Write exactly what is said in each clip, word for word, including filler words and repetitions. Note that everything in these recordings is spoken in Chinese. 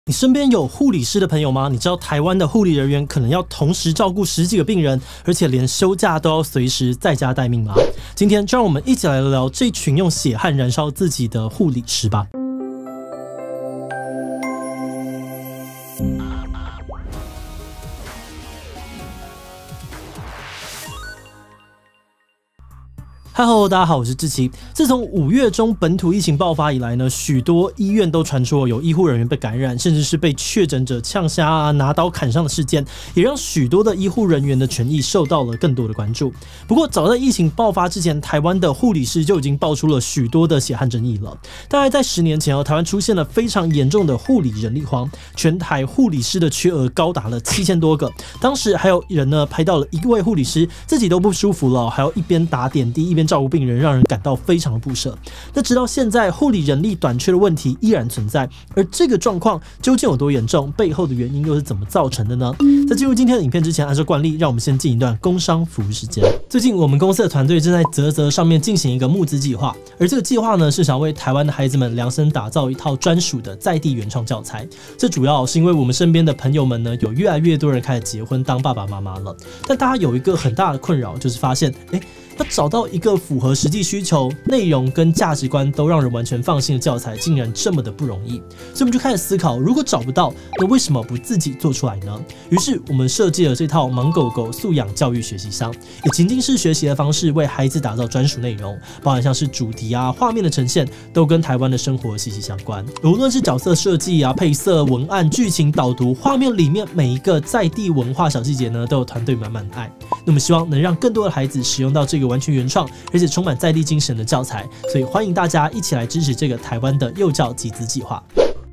你身边有护理师的朋友吗？你知道台湾的护理人员可能要同时照顾十几个病人，而且连休假都要随时在家待命吗？今天就让我们一起来聊聊这群用血汗燃烧自己的护理师吧。Hello， 大家好，我是志奇。自从五月中本土疫情爆发以来呢，许多医院都传出有医护人员被感染，甚至是被确诊者呛瞎啊、拿刀砍伤的事件，也让许多的医护人员的权益受到了更多的关注。不过，早在疫情爆发之前，台湾的护理师就已经爆出了许多的血汗争议了。大概在十年前哦，台湾出现了非常严重的护理人力荒，全台护理师的缺额高达了七千多个。当时还有人呢拍到了一位护理师自己都不舒服了，还要一边打点滴一边照顾病人，让人感到非常的不舍。那直到现在，护理人力短缺的问题依然存在，而这个状况究竟有多严重？背后的原因又是怎么造成的呢？在进入今天的影片之前，按照惯例，让我们先进一段工商服务时间。最近我们公司的团队正在嘖嘖上面进行一个募资计划，而这个计划呢是想为台湾的孩子们量身打造一套专属的在地原创教材。这主要是因为我们身边的朋友们呢，有越来越多人开始结婚当爸爸妈妈了，但大家有一个很大的困扰，就是发现，哎。要找到一个符合实际需求、内容跟价值观都让人完全放心的教材，竟然这么的不容易。所以我们就开始思考，如果找不到，那为什么不自己做出来呢？于是我们设计了这套盲狗狗素养教育学习箱，以情境式学习的方式为孩子打造专属内容，包含像是主题啊、画面的呈现，都跟台湾的生活息息相关。无论是角色设计啊、配色、文案、剧情导读，画面里面每一个在地文化小细节呢，都有团队满满的爱。那么希望能让更多的孩子使用到这个完全原创而且充满在地精神的教材，所以欢迎大家一起来支持这个台湾的幼教集资计划。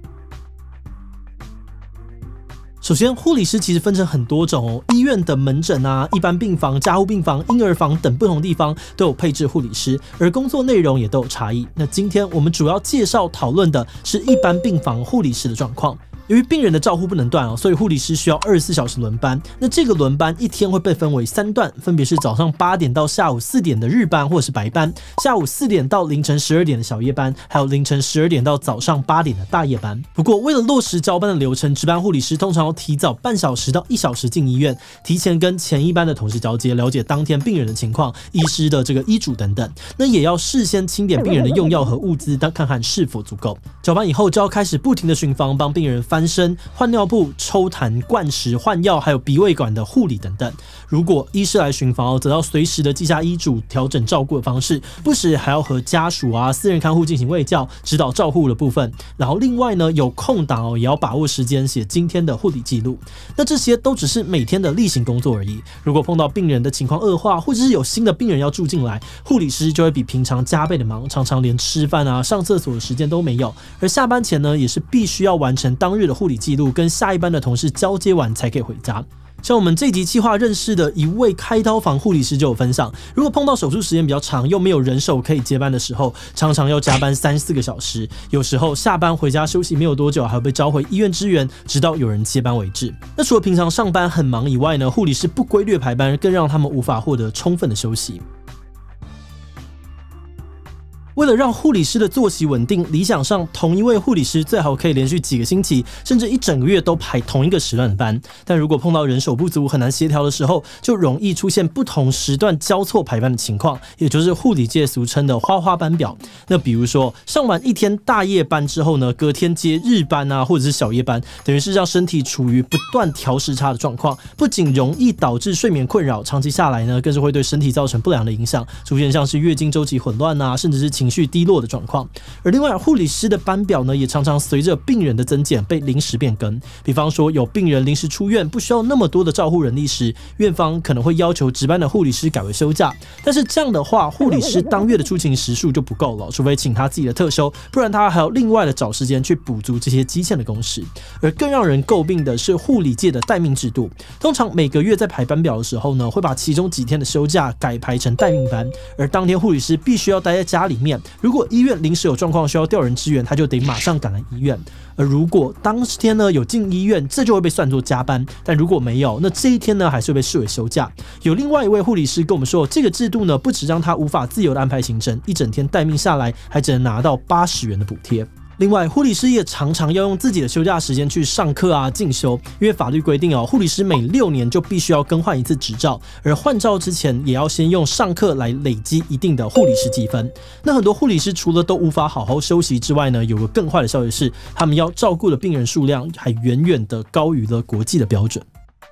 首先，护理师其实分成很多种哦，医院的门诊啊、一般病房、加护病房、婴儿房等不同地方都有配置护理师，而工作内容也都有差异。那今天我们主要介绍讨论的是一般病房护理师的状况。由于病人的照护不能断哦，所以护理师需要二十四小时轮班。那这个轮班一天会被分为三段，分别是早上八点到下午四点的日班或者是白班，下午四点到凌晨十二点的小夜班，还有凌晨十二点到早上八点的大夜班。不过，为了落实交班的流程，值班护理师通常要提早半小时到一小时进医院，提前跟前一班的同事交接，了解当天病人的情况、医师的这个医嘱等等。那也要事先清点病人的用药和物资，看看是否足够。交班以后就要开始不停的巡房，帮病人翻身、换尿布、抽痰、灌食、换药，还有鼻胃管的护理等等。如果医师来巡房，则要随时的记下医嘱，调整照顾的方式，不时还要和家属啊、私人看护进行卫教，指导照护的部分。然后另外呢，有空档哦，也要把握时间写今天的护理记录。那这些都只是每天的例行工作而已。如果碰到病人的情况恶化，或者是有新的病人要住进来，护理师就会比平常加倍的忙，常常连吃饭啊、上厕所的时间都没有。而下班前呢，也是必须要完成当日的护理记录，跟下一班的同事交接完才可以回家。像我们这集企划认识的一位开刀房护理师就有分享，如果碰到手术时间比较长，又没有人手可以接班的时候，常常要加班三四个小时，有时候下班回家休息没有多久，还会被召回医院支援，直到有人接班为止。那除了平常上班很忙以外呢，护理师不规律排班，更让他们无法获得充分的休息。为了让护理师的作息稳定，理想上同一位护理师最好可以连续几个星期，甚至一整个月都排同一个时段的班。但如果碰到人手不足、很难协调的时候，就容易出现不同时段交错排班的情况，也就是护理界俗称的花花班表。那比如说上完一天大夜班之后呢，隔天接日班啊，或者是小夜班，等于是让身体处于不断调时差的状况，不仅容易导致睡眠困扰，长期下来呢，更是会对身体造成不良的影响，出现像是月经周期混乱啊，甚至是情绪情绪低落的状况。而另外，护理师的班表呢，也常常随着病人的增减被临时变更。比方说，有病人临时出院，不需要那么多的照护人力时，院方可能会要求值班的护理师改为休假。但是这样的话，护理师当月的出勤时数就不够了，除非请他自己的特休，不然他还要另外的找时间去补足这些基线的工时。而更让人诟病的是护理界的待命制度，通常每个月在排班表的时候呢，会把其中几天的休假改排成待命班，而当天护理师必须要待在家里面。如果医院临时有状况需要调人支援，他就得马上赶来医院。而如果当天呢有进医院，这就会被算作加班；但如果没有，那这一天呢还是会被视为休假。有另外一位护理师跟我们说，这个制度呢不只让他无法自由的安排行程，一整天待命下来还只能拿到八十元的补贴。 另外，护理师也常常要用自己的休假时间去上课啊、进修，因为法律规定哦，护理师每六年就必须要更换一次执照，而换照之前也要先用上课来累积一定的护理师积分。那很多护理师除了都无法好好休息之外呢，有个更坏的消息是，他们要照顾的病人数量还远远的高于了国际的标准。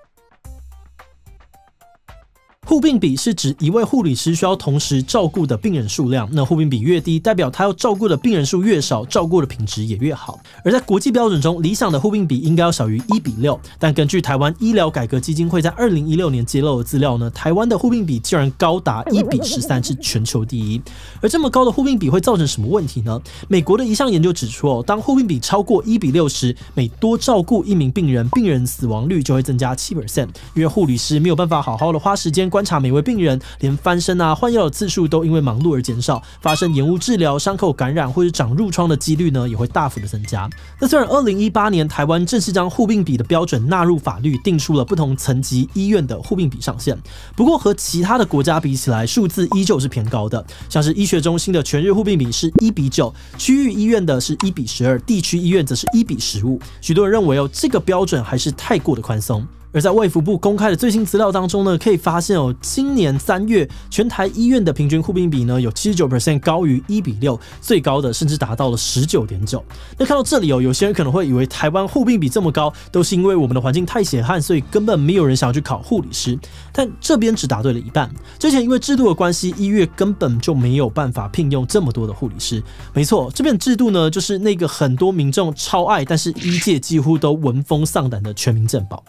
护病比是指一位护理师需要同时照顾的病人数量，那护病比越低，代表他要照顾的病人数越少，照顾的品质也越好。而在国际标准中，理想的护病比应该要小于一比六，但根据台湾医疗改革基金会在二零一六年揭露的资料呢，台湾的护病比竟然高达一比十三，是全球第一。而这么高的护病比会造成什么问题呢？美国的一项研究指出，哦，当护病比超过一比六时，每多照顾一名病人，病人死亡率就会增加 百分之七， 因为护理师没有办法好好的花时间观察每位病人，连翻身啊、换药的次数都因为忙碌而减少，发生延误治疗、伤口感染或者长褥疮的几率呢，也会大幅的增加。那虽然二零一八年台湾正式将护病比的标准纳入法律，定出了不同层级医院的护病比上限，不过和其他的国家比起来，数字依旧是偏高的。像是医学中心的全日护病比是一比九，区域医院的是一比十二，地区医院则是一比十五。许多人认为哦，这个标准还是太过的宽松。而在卫福部公开的最新资料当中呢，可以发现哦，今年三月全台医院的平均护病比呢有 百分之七十九 高于一比六，最高的甚至达到了 百分之十九点九。那看到这里哦，有些人可能会以为台湾护病比这么高，都是因为我们的环境太血汗，所以根本没有人想要去考护理师。但这边只答对了一半。之前因为制度的关系，医院根本就没有办法聘用这么多的护理师。没错，这边制度呢，就是那个很多民众超爱，但是医界几乎都闻风丧胆的全民健保。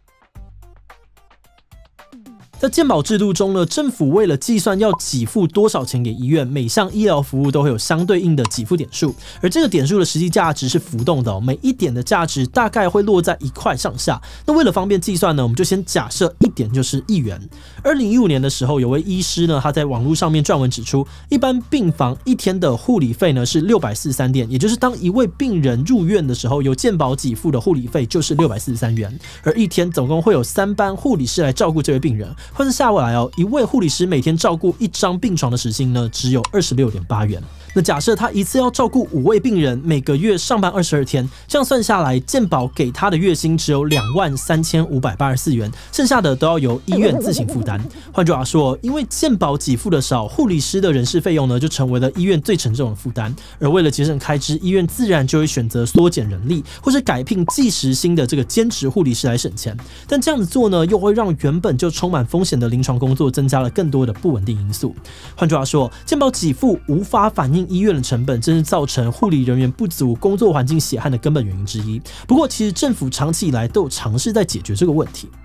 在健保制度中呢，政府为了计算要给付多少钱给医院，每项医疗服务都会有相对应的给付点数，而这个点数的实际价值是浮动的哦，每一点的价值大概会落在一块上下。那为了方便计算呢，我们就先假设一点就是一元。二零一五年的时候，有位医师呢，他在网络上面撰文指出，一般病房一天的护理费呢是六百四十三点，也就是当一位病人入院的时候，由健保给付的护理费就是六百四十三元，而一天总共会有三班护理师来照顾这位病人。换成下来哦，一位护理师每天照顾一张病床的时薪呢，只有二十六点八元。那假设他一次要照顾五位病人，每个月上班二十二天，这样算下来，健保给他的月薪只有两万三千五百八十四元，剩下的都要由医院自行负担。换句话说，因为健保给付的少，护理师的人事费用呢就成为了医院最沉重的负担。而为了节省开支，医院自然就会选择缩减人力，或是改聘计时薪的这个兼职护理师来省钱。但这样子做呢，又会让原本就充满风险的临床工作增加了更多的不稳定因素。换句话说，健保给付无法反映医院的成本，正是造成护理人员不足、工作环境血汗的根本原因之一。不过，其实政府长期以来都有尝试在解决这个问题。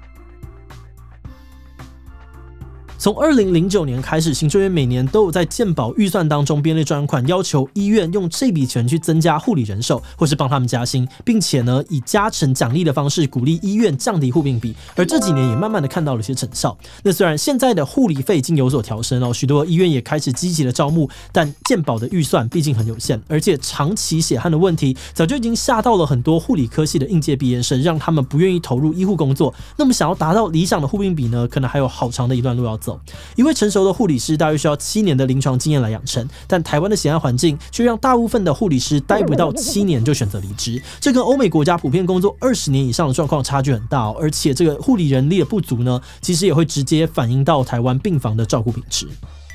从二零零九年开始，行政院每年都有在健保预算当中编列专款，要求医院用这笔钱去增加护理人手，或是帮他们加薪，并且呢以加成奖励的方式鼓励医院降低护病比。而这几年也慢慢的看到了一些成效。那虽然现在的护理费已经有所调升哦，许多医院也开始积极的招募，但健保的预算毕竟很有限，而且长期血汗的问题早就已经吓到了很多护理科系的应届毕业生，让他们不愿意投入医护工作。那么想要达到理想的护病比呢，可能还有好长的一段路要走。一位成熟的护理师大约需要七年的临床经验来养成，但台湾的血汗环境却让大部分的护理师待不到七年就选择离职，这跟欧美国家普遍工作二十年以上的状况差距很大哦。而且这个护理人力的不足呢，其实也会直接反映到台湾病房的照顾品质。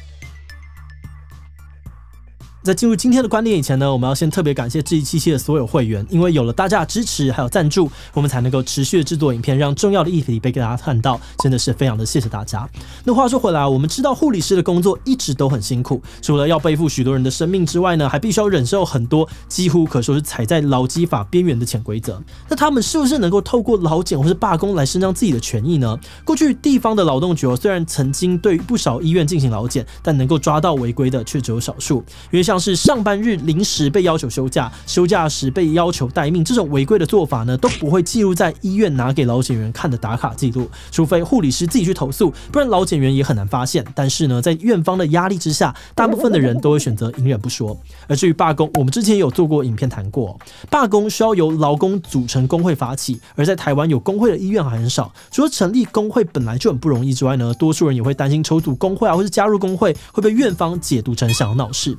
在进入今天的观点以前呢，我们要先特别感谢志祺七七的所有会员，因为有了大家的支持还有赞助，我们才能够持续的制作影片，让重要的议题被给大家看到，真的是非常的谢谢大家。那话说回来，我们知道护理师的工作一直都很辛苦，除了要背负许多人的生命之外呢，还必须要忍受很多几乎可说是踩在劳基法边缘的潜规则。那他们是不是能够透过劳检或是罢工来伸张自己的权益呢？过去地方的劳动局虽然曾经对不少医院进行劳检，但能够抓到违规的却只有少数，因为像像是上班日临时被要求休假，休假时被要求待命，这种违规的做法呢，都不会记录在医院拿给劳检员看的打卡记录，除非护理师自己去投诉，不然劳检员也很难发现。但是呢，在院方的压力之下，大部分的人都会选择隐忍不说。而至于罢工，我们之前有做过影片谈过，罢工需要由劳工组成工会发起，而在台湾有工会的医院还很少。除了成立工会本来就很不容易之外呢，多数人也会担心筹组工会啊，或是加入工会会被院方解读成想要闹事。而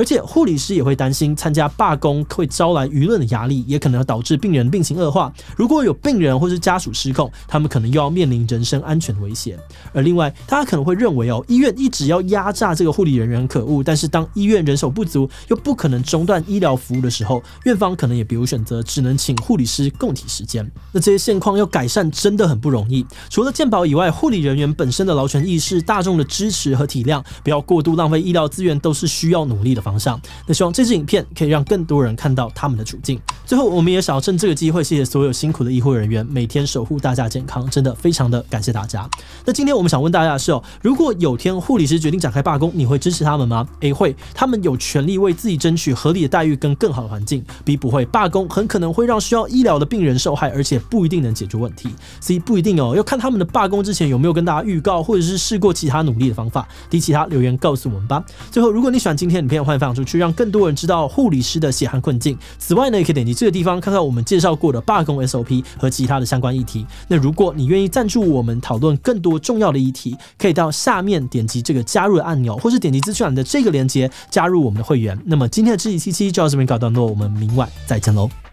且护理师也会担心参加罢工会招来舆论的压力，也可能要导致病人病情恶化。如果有病人或是家属失控，他们可能又要面临人身安全的威胁。而另外，大家可能会认为哦，医院一直要压榨这个护理人员很可恶，但是当医院人手不足，又不可能中断医疗服务的时候，院方可能也别无选择，只能请护理师共体时间。那这些现况要改善真的很不容易。除了健保以外，护理人员本身的劳权意识、大众的支持和体谅，不要过度浪费医疗资源，都是需要努力的方向。那希望这支影片可以让更多人看到他们的处境。最后，我们也想要趁这个机会，谢谢所有辛苦的医护人员，每天守护大家健康，真的非常的感谢大家。那今天我们想问大家的是哦，如果有天护理师决定展开罢工，你会支持他们吗？ A 会，他们有权利为自己争取合理的待遇跟更好的环境。B 不会，罢工很可能会让需要医疗的病人受害，而且不一定能解决问题。C 不一定哦，要看他们的罢工之前有没有跟大家预告，或者是试过其他努力的方法。D 其他留言告诉我们吧。最后，如果你喜欢今天的影片，欢迎分享出去，让更多人知道护理师的血汗困境。此外呢，也可以点击这个地方看看我们介绍过的罢工 S O P 和其他的相关议题。那如果你愿意赞助我们讨论更多重要的议题，可以到下面点击这个加入的按钮，或是点击资讯栏的这个连结加入我们的会员。那么今天的知己七七就到这边告一段落，我们明晚再见喽。